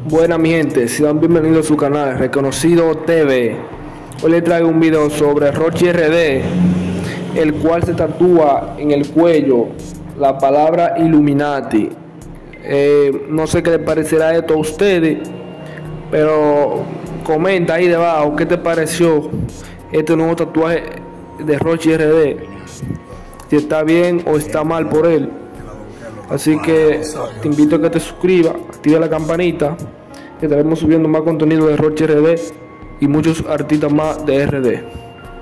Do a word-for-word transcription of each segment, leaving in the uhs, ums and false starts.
Buena mi gente, sean bienvenidos a su canal Reconocido T V. Hoy les traigo un video sobre Rochi R D, el cual se tatúa en el cuello la palabra Illuminati. Eh, no sé qué les parecerá esto a ustedes, pero comenta ahí debajo qué te pareció este nuevo tatuaje de Rochi R D, si está bien o está mal por él. Así que te invito a que te suscribas, activa la campanita, que estaremos subiendo más contenido de Rochi R D y muchos artistas más de R D.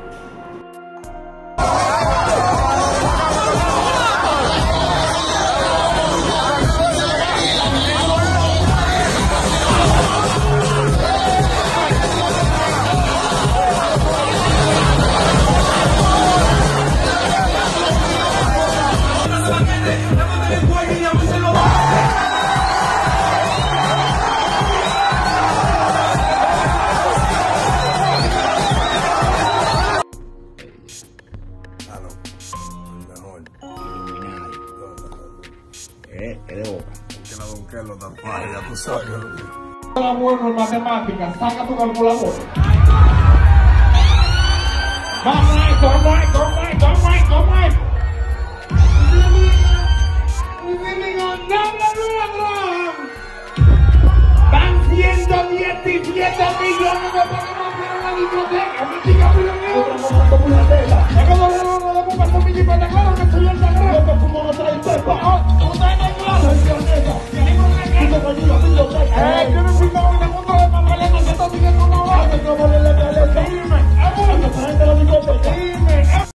Eh, es de boca. Que la Don Carlos tatuaje, ya tú sabes. Era bueno en matemáticas, saca tu calculadora. Vamos a esto, vamos a esto, vamos a esto, vamos a esto, vamos a esto. Van ciento diecisiete millones de personas en la discoteca.